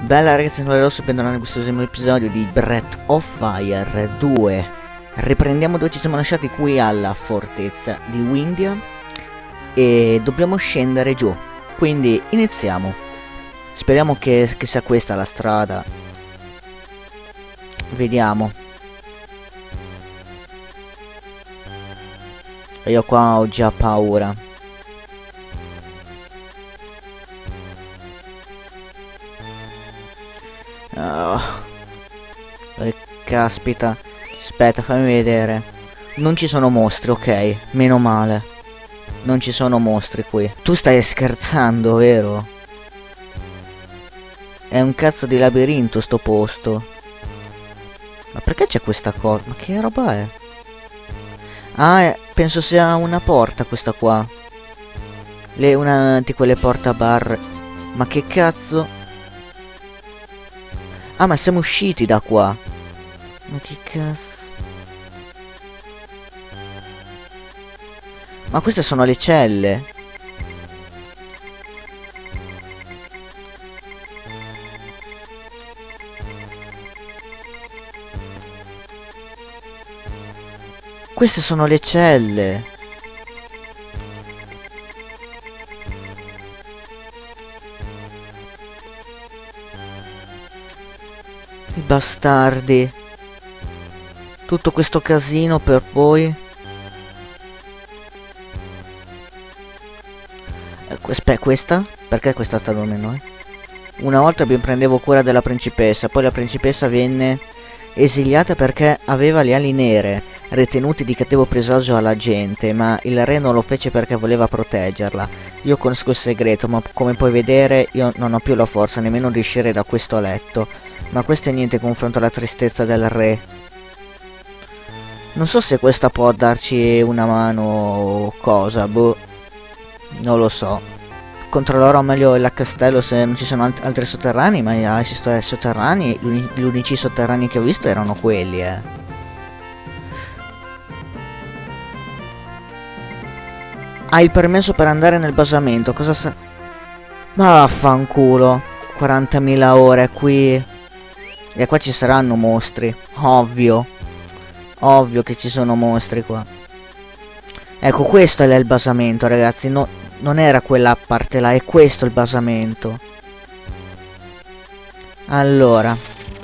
Bella ragazzi, sono Rosso e bentornati in questo episodio di Breath of Fire 2. Riprendiamo dove ci siamo lasciati, qui alla fortezza di Windia, e dobbiamo scendere giù, quindi iniziamo. Speriamo che sia questa la strada. Vediamo. Io qua ho già paura. Oh, caspita. Aspetta, fammi vedere. Non ci sono mostri, ok. Meno male. Non ci sono mostri qui. Tu stai scherzando, vero? È un cazzo di labirinto sto posto. Ma perché c'è questa cosa? Ma che roba è? Ah, penso sia una porta questa qua. Una di quelle porta bar. Ma che cazzo? Ah, ma siamo usciti da qua. Ma che cazzo? Ma queste sono le celle. Queste sono le celle. I bastardi. Tutto questo casino per poi... questa? Perché questa sta dormendo, Una volta mi prendevo cura della principessa, poi la principessa venne esiliata perché aveva le ali nere, ritenuti di cattivo presagio alla gente, ma il re non lo fece perché voleva proteggerla. Io conosco il segreto, ma come puoi vedere io non ho più la forza nemmeno di uscire da questo letto. Ma questo è niente confronto alla tristezza del re. Non so se questa può darci una mano o cosa, boh. Non lo so. Controllerò meglio il castello se non ci sono altri sotterranei, ma esistono sotterranei. Gli unici sotterranei che ho visto erano quelli, Hai il permesso per andare nel basamento, cosa sa... Ma vaffanculo. 40.000 ore qui. E qua ci saranno mostri. Ovvio. Ovvio che ci sono mostri qua. Ecco, questo è il basamento, ragazzi. No, non era quella parte là, è questo il basamento. Allora.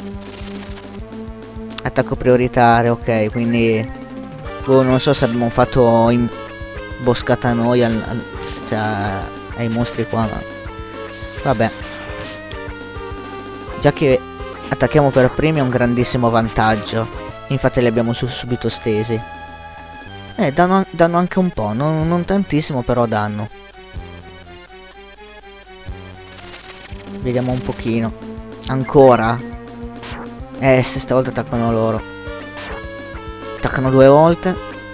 Attacco prioritario, ok, quindi... boh, non so se abbiamo fatto imboscata noi ai mostri qua, ma... vabbè. Già che attacchiamo per primi è un grandissimo vantaggio. Infatti li abbiamo subito stesi. Danno anche un po', non tantissimo, però danno. Vediamo un pochino. Ancora? Se stavolta attaccano loro. Attaccano 2 volte.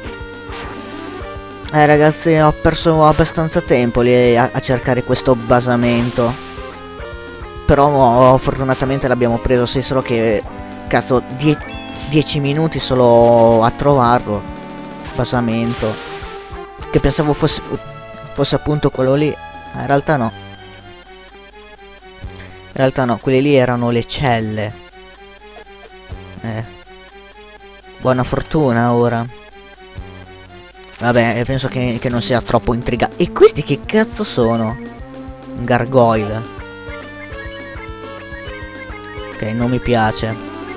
Ragazzi, ho perso abbastanza tempo lì a cercare questo basamento. Però fortunatamente l'abbiamo preso, sì, solo che... cazzo, 10 minuti solo a trovarlo. Basamento. Che pensavo fosse appunto quello lì. In realtà no. In realtà no, quelle lì erano le celle. Buona fortuna ora. Vabbè, penso che non sia troppo intrigante. E questi che cazzo sono? Un gargoyle. Ok, non mi piace.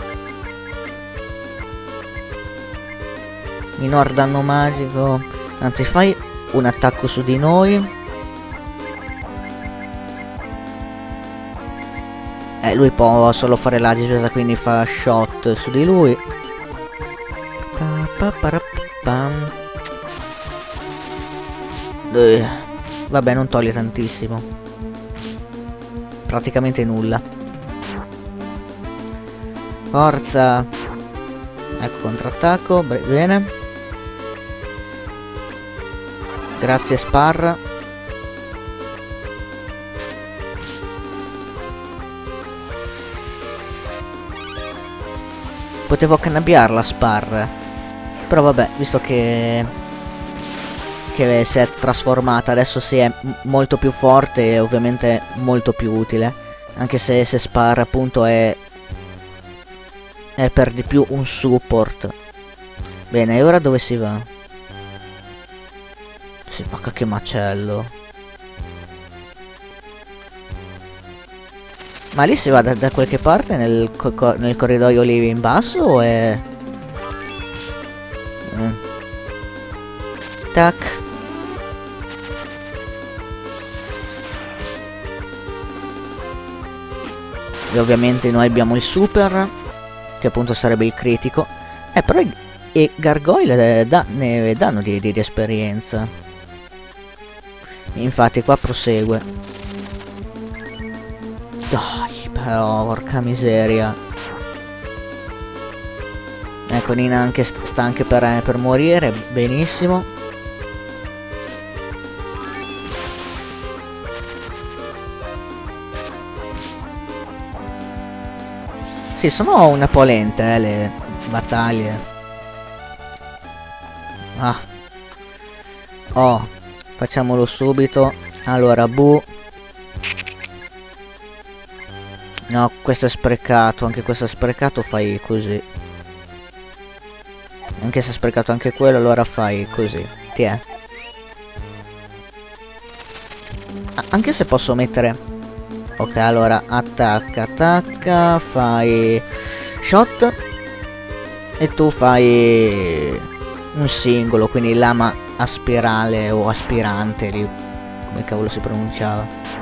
Minor danno magico. Anzi, fai un attacco su di noi. Lui può solo fare la difesa, quindi fa shot su di lui. Vabbè, non toglie tantissimo. Praticamente nulla. Forza. Ecco, contrattacco. Bene. Grazie Sparra. Potevo cannabbiarla Sparra. Però vabbè, visto che si è trasformata, adesso si è molto più forte e ovviamente molto più utile. Anche se spara appunto è per di più un support. Bene, e ora dove si va? Si va, che macello. Ma lì si va da qualche parte nel corridoio lì in basso o è... Tac. E ovviamente noi abbiamo il super, che appunto sarebbe il critico. Però i gargoyle ne danno di esperienza. Infatti qua prosegue. Dai, però, porca miseria. Ecco, Nina anche sta anche per morire. Benissimo. Sì, sono un po' lente, le battaglie. Ah. Oh, facciamolo subito. Allora, Bu. No, questo è sprecato. Anche questo è sprecato, fai così. Anche se è sprecato anche quello, allora fai così. Tiè. Anche se posso mettere... Ok, allora attacca, fai shot e tu fai un singolo, quindi lama a spirale o aspirante lì, come cavolo si pronunciava.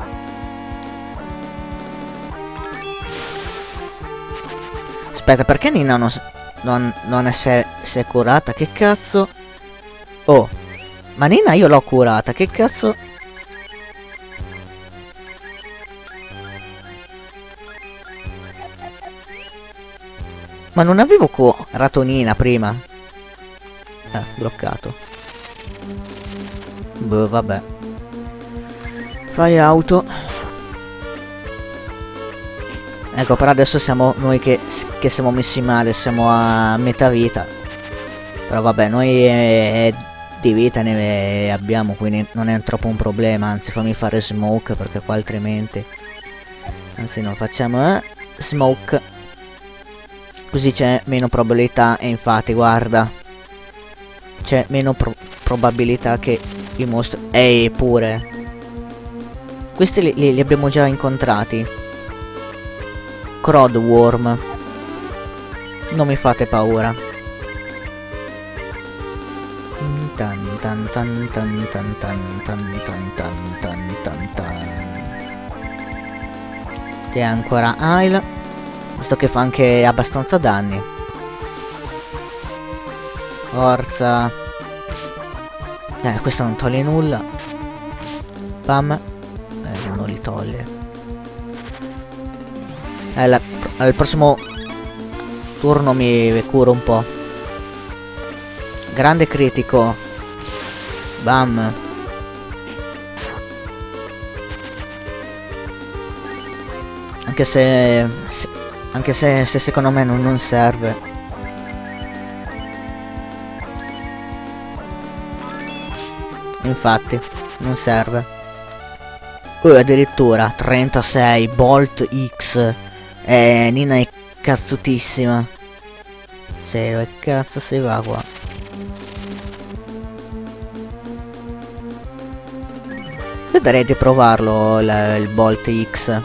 Aspetta, perché Nina non si è curata? Che cazzo? Oh, ma Nina io l'ho curata, che cazzo? Ma non avevo ratonina prima. Bloccato. Boh, vabbè. Fai auto. Ecco, però adesso siamo noi che siamo messi male. Siamo a metà vita. Però vabbè, noi di vita ne abbiamo, quindi non è troppo un problema. Anzi, fammi fare smoke, perché qua altrimenti... Anzi no, facciamo smoke. Così c'è meno probabilità, e infatti guarda, c'è meno probabilità che i mostri... Ehi, pure questi li abbiamo già incontrati. Crodworm, non mi fate paura. Tan tan tan tan tan tan tan tan tan tan tan tan. C'è ancora Ail, visto che fa anche abbastanza danni. Forza. Questo non toglie nulla. Bam. Non li toglie. Al prossimo turno mi curo un po'. Grande critico. Bam. Anche se secondo me non serve. Infatti, non serve. Addirittura 36 Bolt X. Nina è cazzutissima. Serio, che cazzo si va qua? Vedrei di provarlo il Bolt X.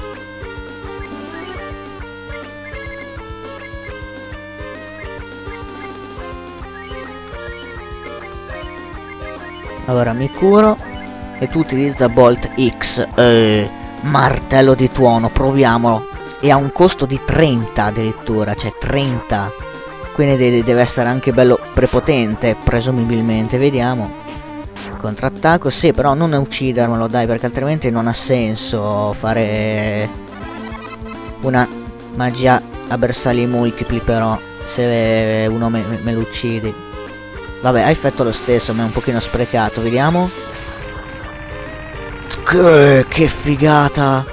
Allora mi curo e tu utilizza Bolt X. Martello di tuono, proviamolo. E ha un costo di 30 addirittura, cioè 30. Quindi deve essere anche bello prepotente, presumibilmente. Vediamo. Contrattacco, sì, però non uccidermelo, dai, perché altrimenti non ha senso fare una magia a bersagli multipli, però, se uno me lo uccidi. Vabbè, ha effetto lo stesso, ma è un pochino sprecato, vediamo. Che figata!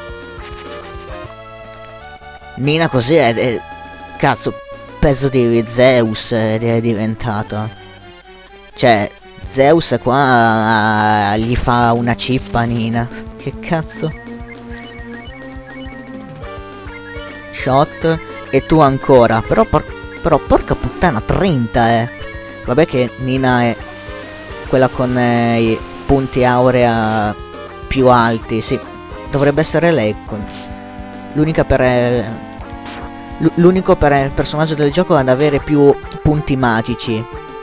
Nina così è cazzo, peso di Zeus è diventata. Cioè, Zeus qua gli fa una cippa a Nina. Che cazzo? Shot. E tu ancora. Però porca puttana, 30 Vabbè che Nina è quella con i punti aurea più alti. Sì, dovrebbe essere lei con... L'unico per il personaggio del gioco ad avere più punti magici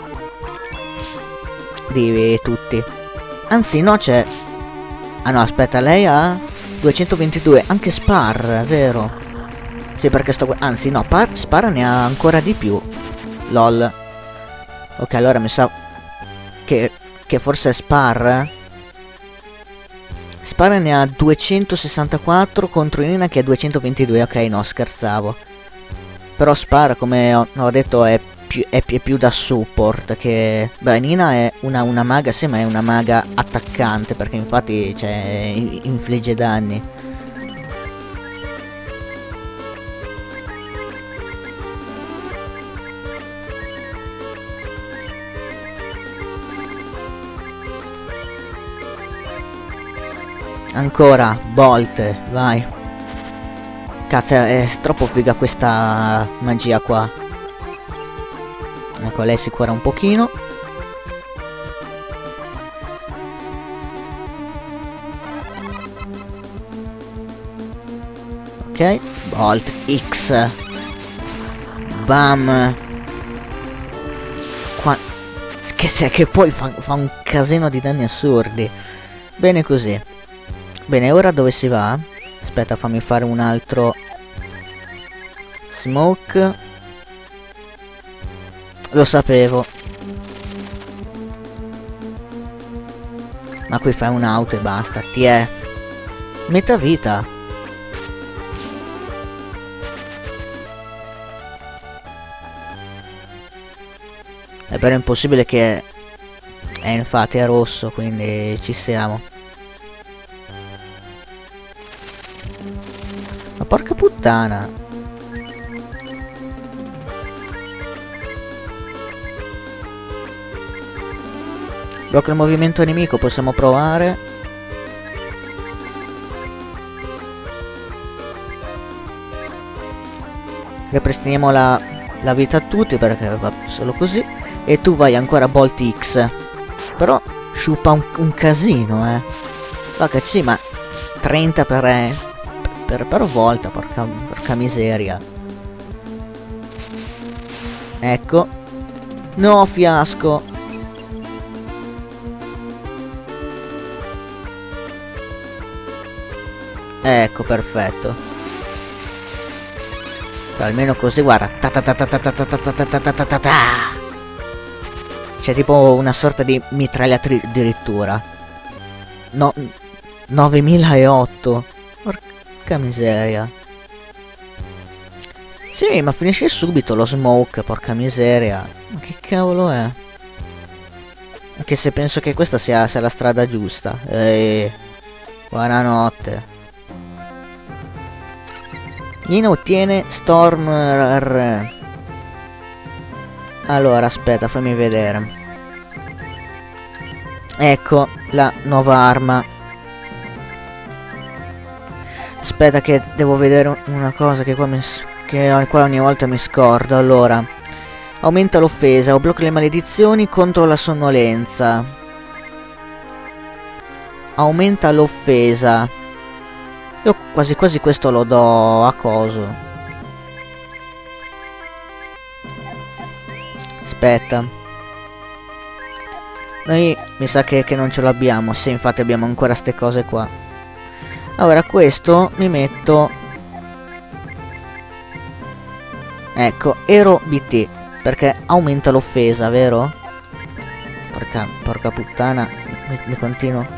di tutti. Anzi no, c'è... Ah no, aspetta, lei ha 222. Anche Spar, vero? Sì, perché sto... Anzi no, Spar ne ha ancora di più. LOL. Ok, allora mi sa che forse è Spar. Spar ne ha 264 contro Nina che ha 222. Ok, no, scherzavo. Però Spar, come ho detto, è più da support che... Beh, Nina è una maga, sì, ma è una maga attaccante, perché infatti, cioè, infligge danni. Ancora, Bolt, vai. Cazzo, è troppo figa questa magia qua. Ecco, lei si cura un pochino. Ok, Bolt X. Bam. Che poi fa un casino di danni assurdi. Bene così. Bene, ora dove si va? Aspetta, fammi fare un altro smoke. Lo sapevo. Ma qui fai un'auto e basta. Ti è metà vita. È però impossibile che... infatti è rosso, quindi ci siamo. Ma porca puttana. Blocca il movimento nemico, possiamo provare. Ripristiniamo la vita a tutti perché va solo così. E tu vai ancora Bolt X. Però sciupa un casino, Va che sì, ma 30 per volta, porca miseria. Ecco. No, fiasco. Ecco, perfetto. Almeno così, guarda. C'è tipo una sorta di mitragliatrice addirittura. No, 9008. Porca miseria. Sì, ma finisce subito lo smoke, porca miseria. Ma che cavolo è? Anche se penso che questa sia la strada giusta. Buonanotte. Nina ottiene Storm. Allora, aspetta, fammi vedere. Ecco la nuova arma. Aspetta che devo vedere una cosa che qua ogni volta mi scordo. Allora, aumenta l'offesa o blocca le maledizioni contro la sonnolenza. Aumenta l'offesa. Io quasi quasi questo lo do a coso. Aspetta. Noi mi sa che non ce l'abbiamo. Sì, infatti abbiamo ancora ste cose qua. Ora questo mi metto. Ecco, Ero BT. Perché aumenta l'offesa, vero? Porca puttana. Mi continuo.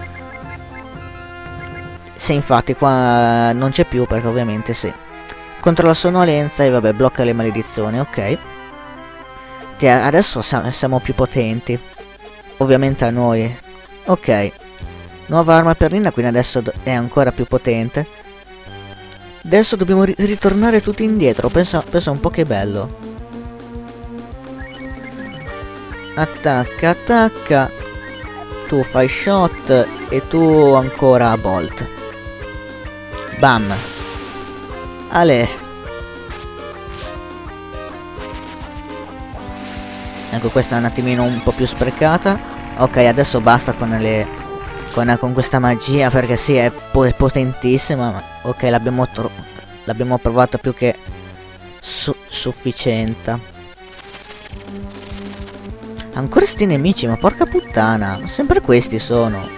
Sì, infatti qua non c'è più perché ovviamente sì. Contro la sonnolenza e vabbè, blocca le maledizioni, ok. Adesso siamo più potenti. Ovviamente a noi. Ok. Nuova arma per Nina, quindi adesso è ancora più potente. Adesso dobbiamo ritornare tutti indietro. Pensa un po' che bello. Attacca, attacca. Tu fai shot e tu ancora bolt. Bam. Ale. Ecco, questa è un attimino un po' più sprecata. Ok, adesso basta con questa magia, perché sì, è potentissima, ma ok, l'abbiamo provata più che sufficiente. Ancora sti nemici, ma porca puttana, sempre questi sono.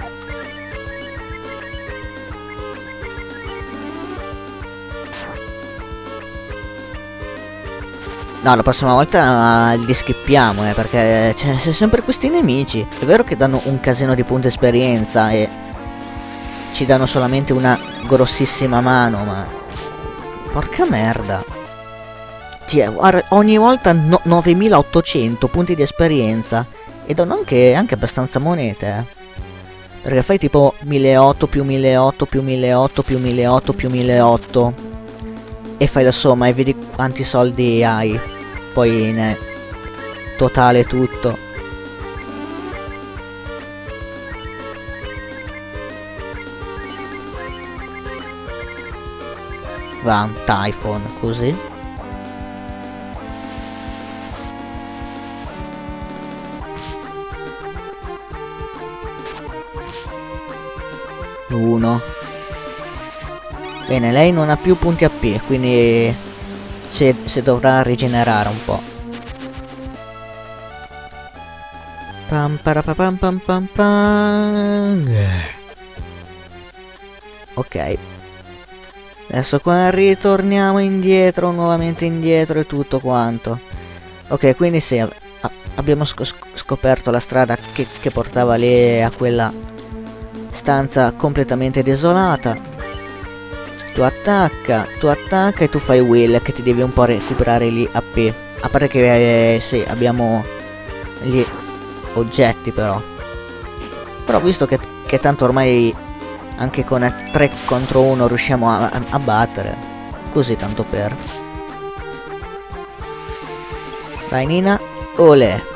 No, la prossima volta li skippiamo, perché c'è sempre questi nemici. È vero che danno un casino di punti esperienza e ci danno solamente una grossissima mano, ma porca merda. Guarda, ogni volta 9800 punti di esperienza e danno anche abbastanza monete, perché fai tipo 1800 più 1800 più 1800 più 1800 più 1800 e fai la somma e vedi quanti soldi hai poi in totale tutto. Va, un Typhon così. Uno. Bene, lei non ha più punti AP, quindi si dovrà rigenerare un po'. Pam parapam pam pam pam. Ok. Adesso qua ritorniamo indietro, nuovamente indietro e tutto quanto. Ok, quindi sì, abbiamo scoperto la strada che portava lì a quella stanza completamente desolata. Tu attacca e tu fai Will, che ti devi un po' recuperare lì AP. A parte che sì, abbiamo gli oggetti però visto che tanto ormai anche con 3 contro 1 riusciamo a battere, così tanto per. Dai Nina, olè.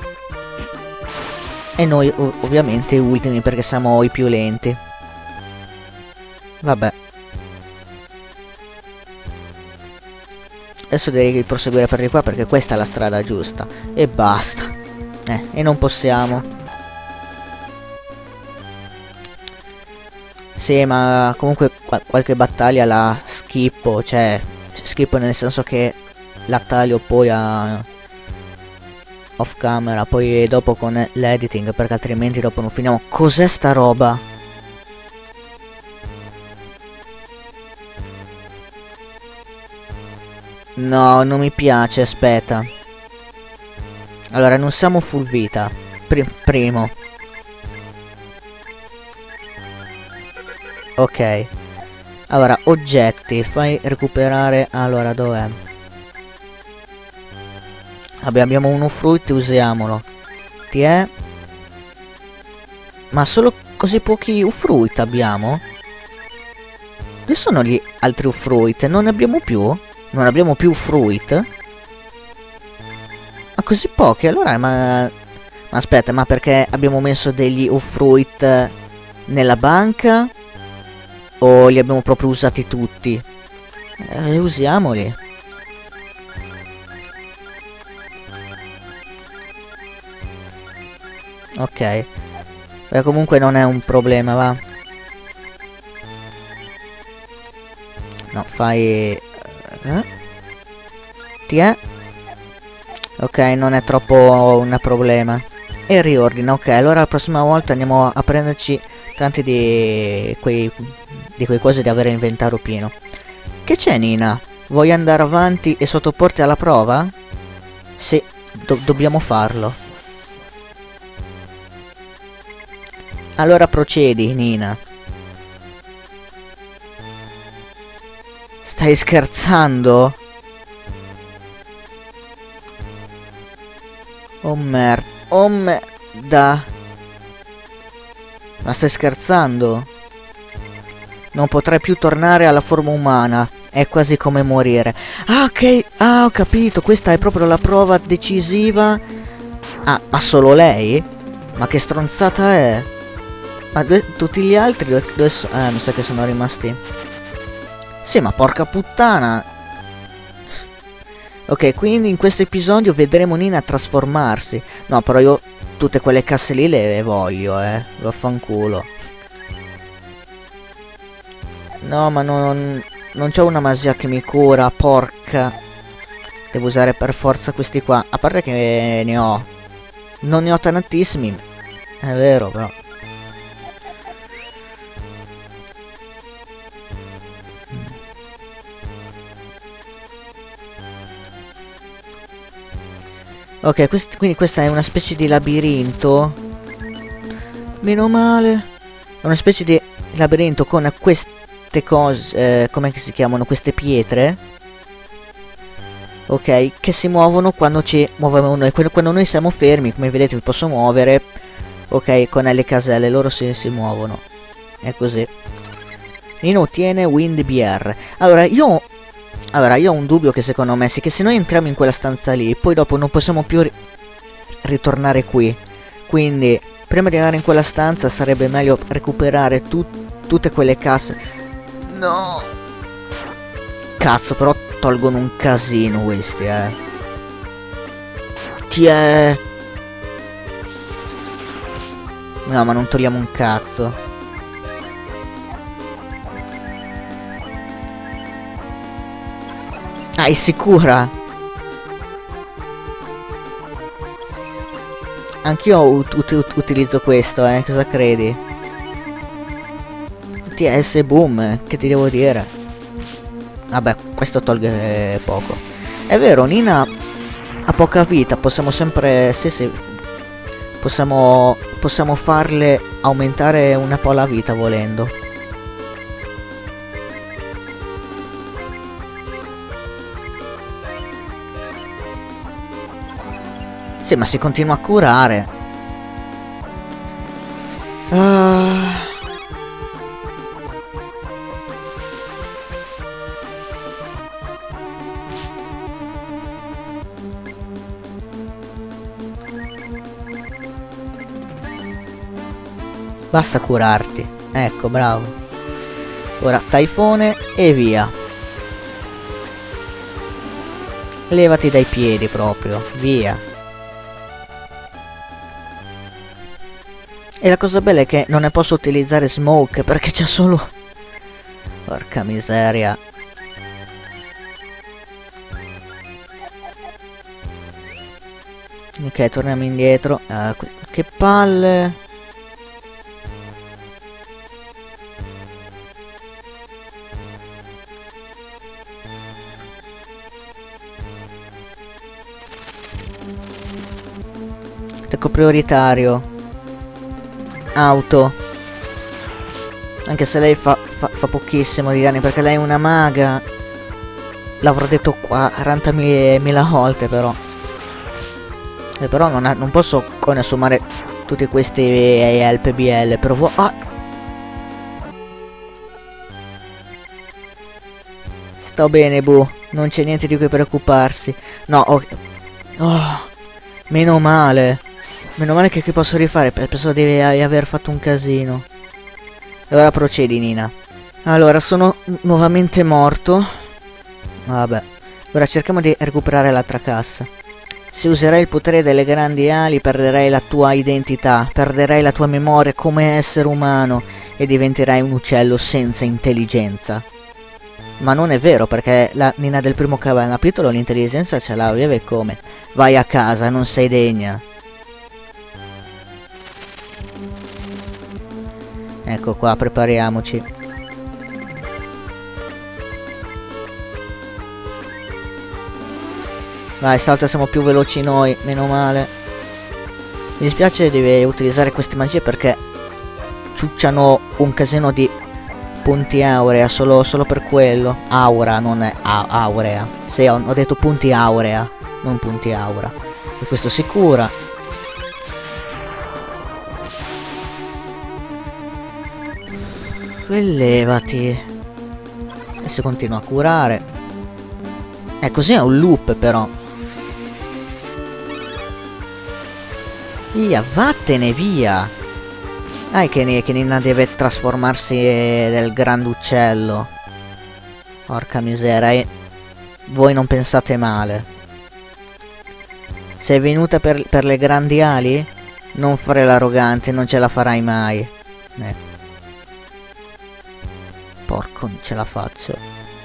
E noi ovviamente ultimi, perché siamo i più lenti. Vabbè. Adesso devi proseguire per di qua, perché questa è la strada giusta. E basta. E non possiamo. Sì, ma comunque qualche battaglia la schippo. Cioè, schippo nel senso che la taglio poi a off camera, poi dopo con l'editing, perché altrimenti dopo non finiamo. Cos'è sta roba? No, non mi piace, aspetta. Allora, non siamo full vita. Primo. Ok. Allora, oggetti, fai recuperare. Allora, dov'è? Vabbè, abbiamo uno fruit, usiamolo. Ti è? Ma solo così pochi fruit abbiamo? Dove sono gli altri fruit? Non ne abbiamo più? Non abbiamo più fruit? Ma così pochi? Allora, ma aspetta, ma perché abbiamo messo degli fruit nella banca? O li abbiamo proprio usati tutti? Usiamoli. Ok. Beh, comunque non è un problema, va. No, fai... Ti è? Ok, non è troppo un problema. E riordina, ok. Allora la prossima volta andiamo a prenderci tanti di quei cose di avere l'inventario pieno. Che c'è, Nina? Vuoi andare avanti e sottoporti alla prova? Sì, dobbiamo farlo. Allora procedi, Nina. Stai scherzando? Oh merda. Oh merda. Ma stai scherzando? Non potrai più tornare alla forma umana. È quasi come morire. Ah, ok. Ah, ho capito. Questa è proprio la prova decisiva. Ah, ma solo lei? Ma che stronzata è? Ma tutti gli altri dove sono? Mi sa che sono rimasti. Sì, ma porca puttana. Ok, quindi in questo episodio vedremo Nina trasformarsi. No, però io tutte quelle casse lì le voglio, vaffanculo. No, ma non c'è una magia che mi cura, porca. Devo usare per forza questi qua. A parte che ne ho. Non ne ho tantissimi. È vero, però. Ok, quindi questa è una specie di labirinto. Meno male. È una specie di labirinto con queste cose, come si chiamano? Queste pietre. Ok, che si muovono quando ci muoviamo noi. Quando noi siamo fermi, come vedete mi posso muovere. Ok, con le caselle, loro si muovono. È così. Nino ottiene Wind BR. Allora, io ho un dubbio che secondo me sì, che se noi entriamo in quella stanza lì, poi dopo non possiamo più ritornare qui. Quindi, prima di andare in quella stanza sarebbe meglio recuperare tutte quelle casse. No! Cazzo, però tolgono un casino questi, Tiè! No, ma non togliamo un cazzo. Ah, è sicura? Anch'io utilizzo questo, cosa credi? TS boom, che ti devo dire? Vabbè, questo toglie poco. È vero, Nina ha poca vita, possiamo sempre... Sì, possiamo farle aumentare un po' la vita volendo. Sì, ma si continua a curare. Basta curarti. Ecco, bravo. Ora, taifone e via. Levati dai piedi proprio. Via. E la cosa bella è che non ne posso utilizzare smoke perché c'è solo... Porca miseria. Ok, torniamo indietro. Che palle. Attacco prioritario. Auto. Anche se lei fa pochissimo di danni perché lei è una maga. L'avrò detto 40.000 volte però. Però non posso consumare tutti questi help BL. Però sto bene, Bu. Non c'è niente di cui preoccuparsi. No, meno male. Meno male che posso rifare. Pensavo di aver fatto un casino. Allora procedi, Nina. Allora, sono nuovamente morto. Vabbè. Ora cerchiamo di recuperare l'altra cassa. Se userai il potere delle grandi ali, perderai la tua identità, perderai la tua memoria come essere umano e diventerai un uccello senza intelligenza. Ma non è vero, perché la Nina del primo capitolo l'intelligenza ce l'aveva e come. Vai a casa, non sei degna. Ecco qua, prepariamoci. Vai, stavolta siamo più veloci noi, meno male. Mi dispiace di utilizzare queste magie perché ciucciano un casino di punti aurea, solo per quello. Aura, non è aurea. Sì, ho detto punti aurea, non punti aura. E questo si cura. Levati. E si continua a curare. Così è un loop però. Via, vattene via. Dai che Nina deve trasformarsi nel granduccello. Porca miseria. Voi non pensate male. Sei venuta per le grandi ali? Non fare l'arrogante, non ce la farai mai. Porco, non ce la faccio.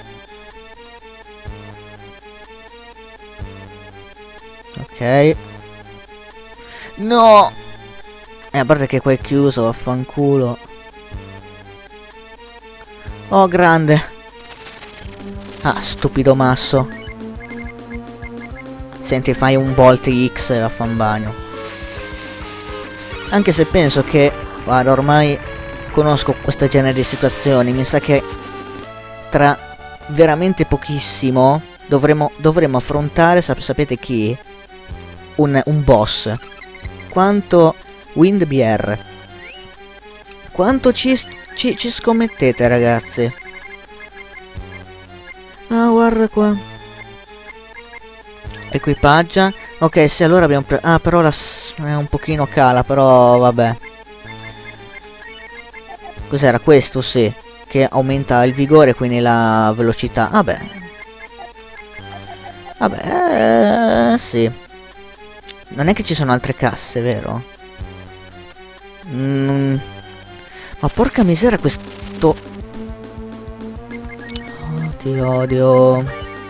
Ok. No! A parte che qua è chiuso, vaffanculo. Oh, grande. Ah, stupido masso. Senti, fai un Bolt X e vaffanbagno. Anche se penso che... Guarda, ormai conosco questo genere di situazioni. Mi sa che tra veramente pochissimo dovremo affrontare, sapete chi? Un boss. Quanto... Windbr. Quanto ci scommettete, ragazzi? Ah, guarda qua. Equipaggia. Ok, sì, allora abbiamo preso... Ah, però è un pochino cala, però vabbè. Cos'era questo? Sì. Che aumenta il vigore, quindi la velocità. Vabbè. Vabbè, sì. Non è che ci sono altre casse, vero? Ma porca miseria questo... Oh, ti odio.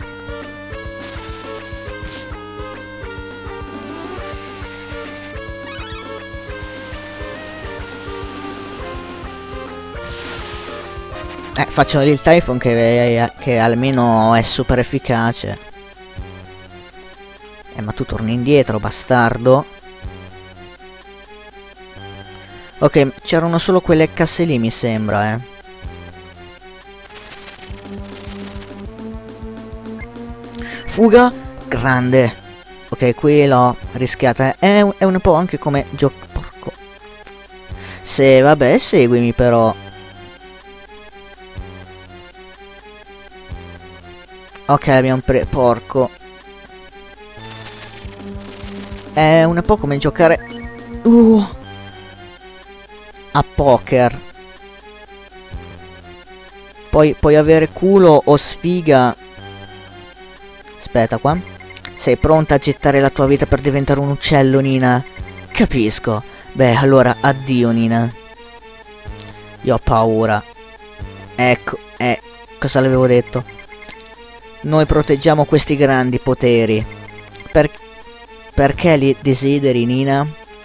Faccio il Typhon che almeno è super efficace. Ma tu torni indietro, bastardo. Ok, c'erano solo quelle casse lì, mi sembra, Fuga, grande. Ok, qui l'ho rischiata. È un po' anche come gioco. Porco. Se, vabbè, seguimi però. Ok, abbiamo porco. È un po' come giocare a poker. Puoi avere culo o sfiga. Aspetta qua. Sei pronta a gettare la tua vita per diventare un uccello, Nina? Capisco. Beh, allora addio, Nina. Io ho paura. Ecco, cosa l'avevo detto? Noi proteggiamo questi grandi poteri. Perché li desideri, Nina?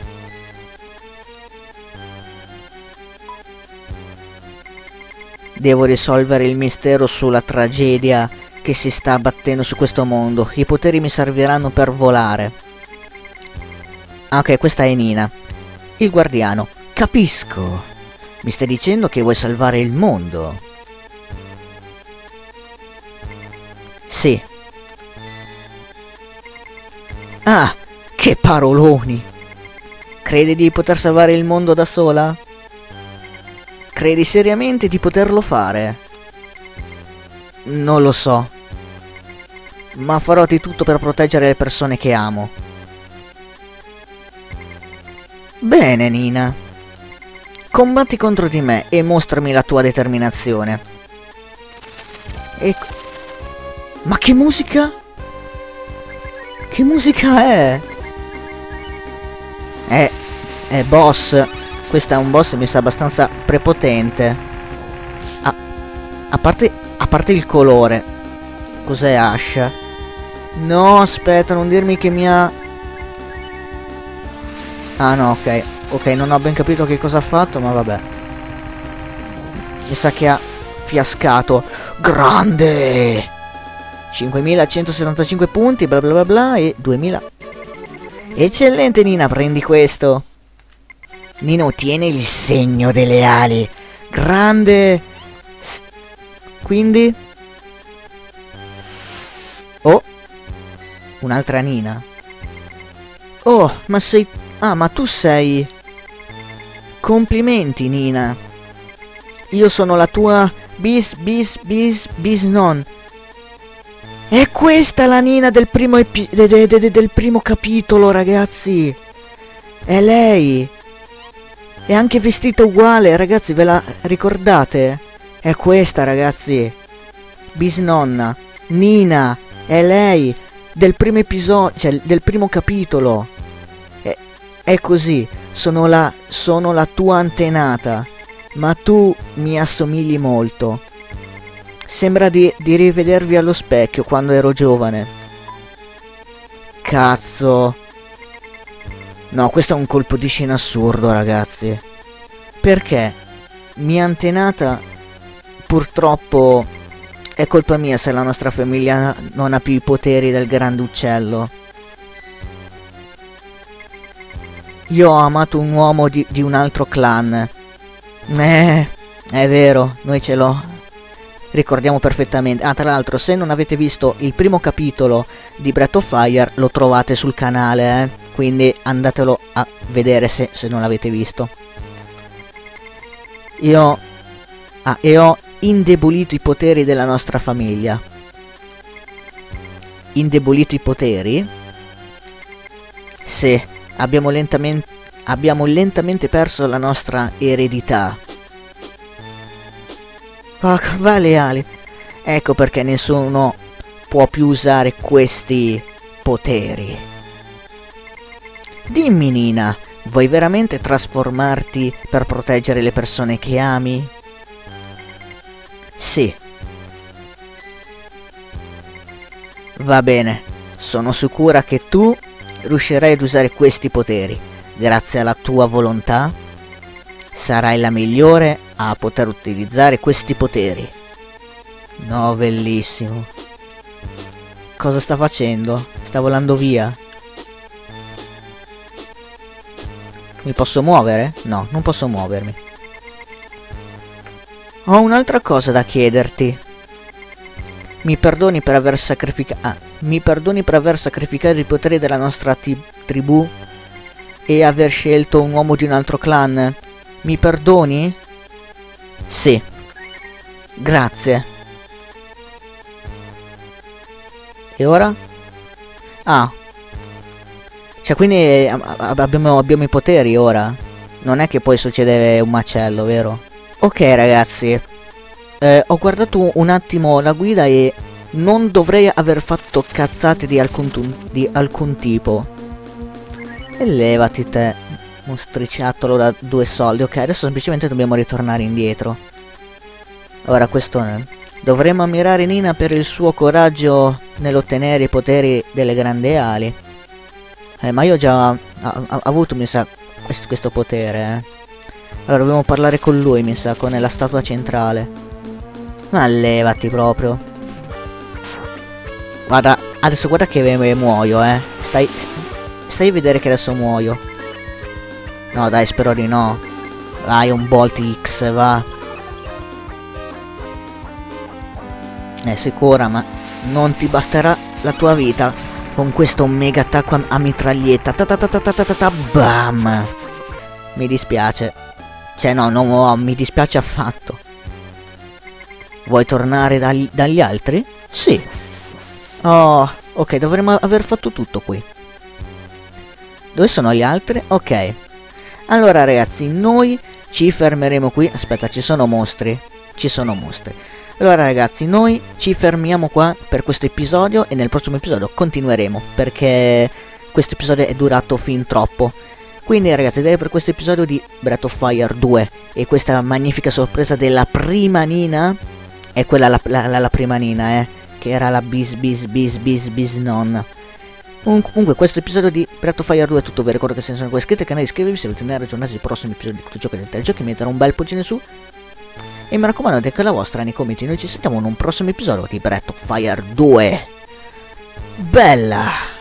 Devo risolvere il mistero sulla tragedia che si sta abbattendo su questo mondo. I poteri mi serviranno per volare. Ah, ok, questa è Nina. Il guardiano. Capisco. Mi stai dicendo che vuoi salvare il mondo? Sì. Ah, che paroloni. Credi di poter salvare il mondo da sola? Credi seriamente di poterlo fare? Non lo so. Ma farò di tutto per proteggere le persone che amo. Bene, Nina. Combatti contro di me e mostrami la tua determinazione. Ma che musica? Che musica è? Boss. Questo è un boss, mi sa abbastanza prepotente. A parte il colore. Cos'è Ash? No, aspetta, non dirmi che mi ha... Ah no, ok. Ok, non ho ben capito che cosa ha fatto, ma vabbè. Mi sa che ha fiascato. Grande! 5175 punti, bla bla bla bla, e 2000. Eccellente, Nina, prendi questo. Nina ottiene il segno delle ali. Grande. Quindi... Oh, un'altra Nina. Oh, ma sei... Ah, ma tu sei... Complimenti, Nina. Io sono la tua bisnon. È questa la Nina del primo del primo capitolo, ragazzi. È lei. È anche vestita uguale, ragazzi, ve la ricordate? È questa, ragazzi. Bisnonna. Nina. È lei. del primo episodio, cioè del primo capitolo. È così, sono la tua antenata, ma tu mi assomigli molto. Sembra di rivedervi allo specchio quando ero giovane. Cazzo. No, questo è un colpo di scena assurdo, ragazzi. Perché mia antenata, purtroppo, è colpa mia se la nostra famiglia non ha più i poteri del grande uccello. Io ho amato un uomo di un altro clan. È vero, noi ce l'ho. Ricordiamo perfettamente. Ah, tra l'altro, se non avete visto il primo capitolo di Breath of Fire, lo trovate sul canale, quindi andatelo a vedere se non l'avete visto. E ho indebolito i poteri della nostra famiglia. Indebolito i poteri? Sì, abbiamo lentamente perso la nostra eredità. Va leali. Ecco perché nessuno può più usare questi poteri. Dimmi, Nina, vuoi veramente trasformarti per proteggere le persone che ami? Sì. Va bene, sono sicura che tu riuscirai ad usare questi poteri. Grazie alla tua volontà sarai la migliore a poter utilizzare questi poteri. No, bellissimo. Cosa sta facendo? Sta volando via? Mi posso muovere? No, non posso muovermi. Ho un'altra cosa da chiederti. Mi perdoni per aver sacrificato... mi perdoni per aver sacrificato i poteri della nostra tribù e aver scelto un uomo di un altro clan? Mi perdoni? Sì. Grazie. E ora? Ah. Cioè, quindi abbiamo i poteri ora. Non è che poi succede un macello, vero? Ok, ragazzi. Ho guardato un attimo la guida e non dovrei aver fatto cazzate di alcun tipo. E levati te, mostriciattolo da 2 soldi. Ok, adesso semplicemente dobbiamo ritornare indietro. Ora questo dovremmo ammirare Nina per il suo coraggio nell'ottenere i poteri delle grandi ali. Ma io ho già avuto, mi sa, questo potere, Allora dobbiamo parlare con lui, mi sa, con la statua centrale. Ma levati proprio. Guarda, adesso guarda che muoio, Stai a vedere che adesso muoio. No, dai, spero di no. Vai, un Bolt X, va. È sicura, ma non ti basterà la tua vita con questo mega attacco a mitraglietta. Bam! Mi dispiace. Cioè, no, mi dispiace affatto. Vuoi tornare dagli altri? Sì. Oh, ok, dovremmo aver fatto tutto qui. Dove sono gli altri? Ok. Allora, ragazzi, noi ci fermeremo qui. Aspetta, ci sono mostri. Allora, ragazzi, noi ci fermiamo qua per questo episodio e nel prossimo episodio continueremo, perché questo episodio è durato fin troppo. Quindi, ragazzi, direi per questo episodio di Breath of Fire 2 e questa magnifica sorpresa della prima Nina. È quella la prima Nina, che era la bis non. Comunque questo episodio di Breath of Fire 2 è tutto. Vi ricordo che se non siete ancora iscritti al canale, iscrivetevi se volete tenere aggiornati sui prossimi episodi di questo gioco e del telegiochi, mettere un bel pollice su e mi raccomando anche la vostra nei commenti. Noi ci sentiamo in un prossimo episodio di Breath of Fire 2. Bella!